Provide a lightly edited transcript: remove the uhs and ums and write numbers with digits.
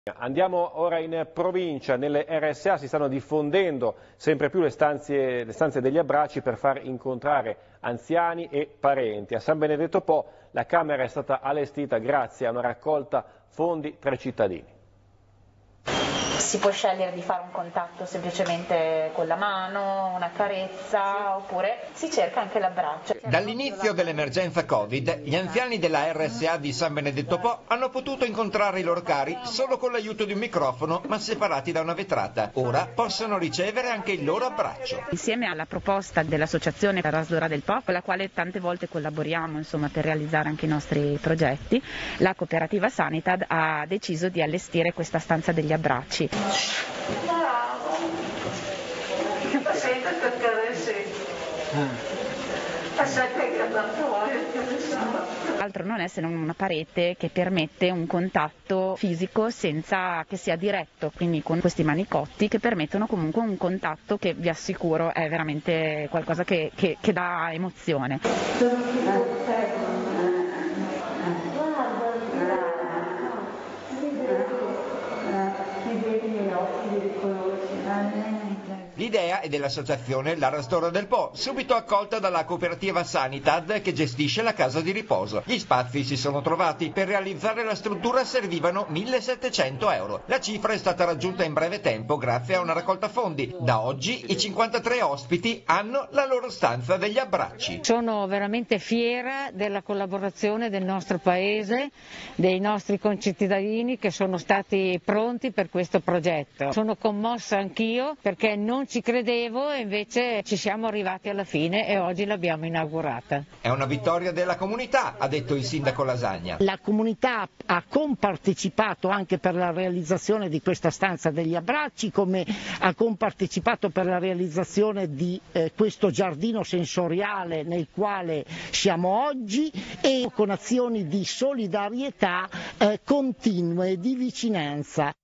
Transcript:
Andiamo ora in provincia, nelle RSA si stanno diffondendo sempre più le stanze degli abbracci per far incontrare anziani e parenti. A San Benedetto Po la Camera è stata allestita grazie a una raccolta fondi tra i cittadini. Si può scegliere di fare un contatto semplicemente con la mano, una carezza, oppure si cerca anche l'abbraccio. Dall'inizio dell'emergenza Covid, gli anziani della RSA di San Benedetto Po hanno potuto incontrare i loro cari solo con l'aiuto di un microfono, ma separati da una vetrata. Ora possono ricevere anche il loro abbraccio. Insieme alla proposta dell'associazione Rasdora del Po, con la quale tante volte collaboriamo per realizzare anche i nostri progetti, la cooperativa Sanitad ha deciso di allestire questa stanza degli abbracci. Bravo! Senta perché adesso Altro non è se non una parete che permette un contatto fisico senza che sia diretto, quindi con questi manicotti che permettono comunque un contatto che vi assicuro è veramente qualcosa che dà emozione. L'idea è dell'associazione La Rasdora del Po, subito accolta dalla cooperativa Sanitad che gestisce la casa di riposo. Gli spazi si sono trovati, per realizzare la struttura servivano 1.700 euro. La cifra è stata raggiunta in breve tempo grazie a una raccolta fondi. Da oggi i 53 ospiti hanno la loro stanza degli abbracci. Sono veramente fiera della collaborazione del nostro paese, dei nostri concittadini che sono stati pronti per questo progetto. Sono commossa anch'io perché non ci credevo e invece ci siamo arrivati alla fine e oggi l'abbiamo inaugurata. È una vittoria della comunità, ha detto il sindaco Lasagna. La comunità ha compartecipato anche per la realizzazione di questa stanza degli abbracci, come ha compartecipato per la realizzazione di questo giardino sensoriale nel quale siamo oggi, e con azioni di solidarietà continue, di vicinanza.